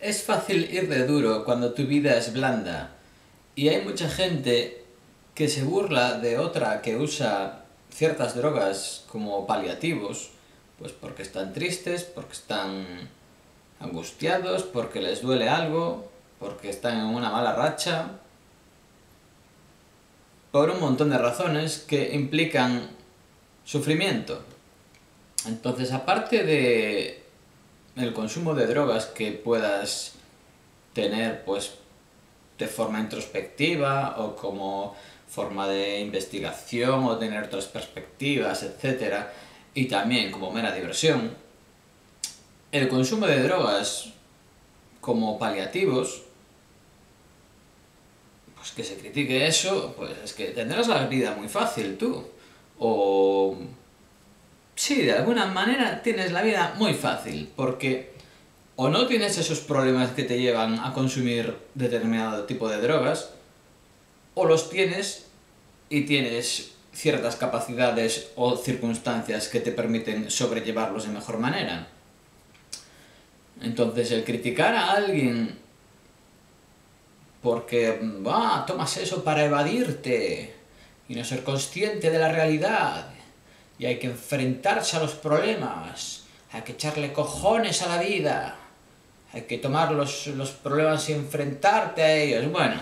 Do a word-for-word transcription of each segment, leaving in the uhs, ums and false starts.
Es fácil ir de duro cuando tu vida es blanda, y hay mucha gente que se burla de otra que usa ciertas drogas como paliativos, pues porque están tristes, porque están angustiados, porque les duele algo, porque están en una mala racha, por un montón de razones que implican sufrimiento. Entonces, aparte de el consumo de drogas que puedas tener pues de forma introspectiva o como forma de investigación o tener otras perspectivas, etcétera, y también como mera diversión, el consumo de drogas como paliativos, pues que se critique eso, pues es que tendrás la vida muy fácil tú, o sí, de alguna manera tienes la vida muy fácil, porque o no tienes esos problemas que te llevan a consumir determinado tipo de drogas, o los tienes y tienes ciertas capacidades o circunstancias que te permiten sobrellevarlos de mejor manera. Entonces, el criticar a alguien porque, ah, tomas eso para evadirte y no ser consciente de la realidad, y hay que enfrentarse a los problemas, hay que echarle cojones a la vida, hay que tomar los, los problemas y enfrentarte a ellos. Bueno,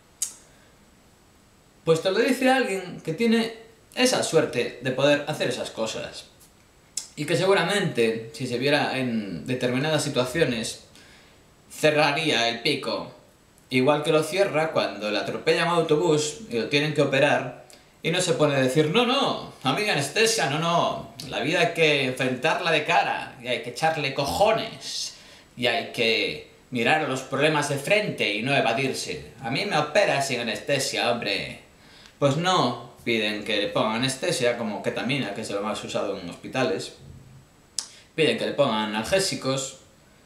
pues te lo dice alguien que tiene esa suerte de poder hacer esas cosas. Y que seguramente, si se viera en determinadas situaciones, cerraría el pico. Igual que lo cierra cuando le atropellan un autobús y lo tienen que operar, y no se pone a decir, no, no, amiga anestesia, no, no, la vida hay que enfrentarla de cara, y hay que echarle cojones, y hay que mirar los problemas de frente y no evadirse. A mí me opera sin anestesia, hombre. Pues no, piden que le pongan anestesia, como ketamina, que es lo más usado en hospitales. Piden que le pongan analgésicos.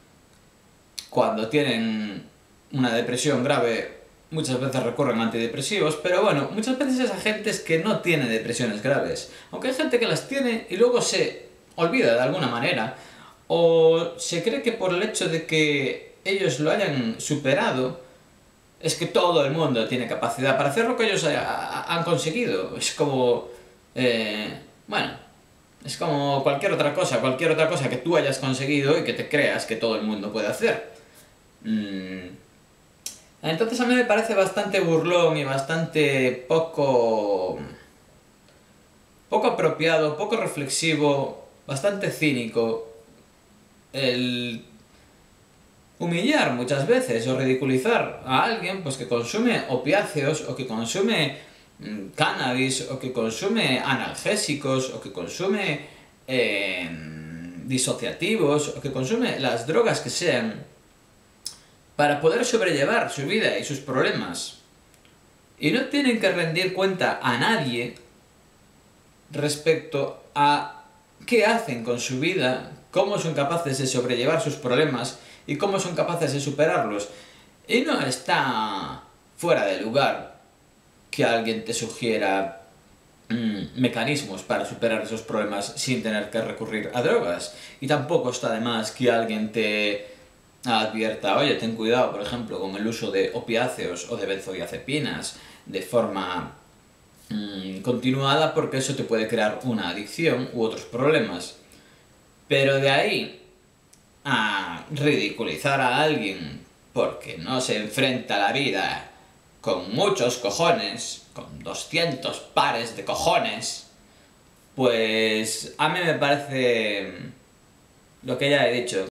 Cuando tienen una depresión grave, muchas veces recurren a antidepresivos, pero bueno, muchas veces esa gente es que no tiene depresiones graves. Aunque hay gente que las tiene y luego se olvida de alguna manera, o se cree que por el hecho de que ellos lo hayan superado, es que todo el mundo tiene capacidad para hacer lo que ellos han conseguido. Es como... Eh, bueno, es como cualquier otra cosa, cualquier otra cosa que tú hayas conseguido y que te creas que todo el mundo puede hacer. Mm. Entonces a mí me parece bastante burlón y bastante poco... poco apropiado, poco reflexivo, bastante cínico el humillar muchas veces o ridiculizar a alguien pues que consume opiáceos o que consume mmm, cannabis o que consume analgésicos o que consume eh, disociativos o que consume las drogas que sean para poder sobrellevar su vida y sus problemas. Y no tienen que rendir cuenta a nadie respecto a qué hacen con su vida, cómo son capaces de sobrellevar sus problemas y cómo son capaces de superarlos. Y no está fuera de lugar que alguien te sugiera mmm, mecanismos para superar esos problemas sin tener que recurrir a drogas. Y tampoco está de más que alguien te advierta, oye, ten cuidado, por ejemplo, con el uso de opiáceos o de benzodiazepinas de forma mmm, continuada, porque eso te puede crear una adicción u otros problemas. Pero de ahí a ridiculizar a alguien porque no se enfrenta a la vida con muchos cojones, con doscientos pares de cojones, pues a mí me parece lo que ya he dicho.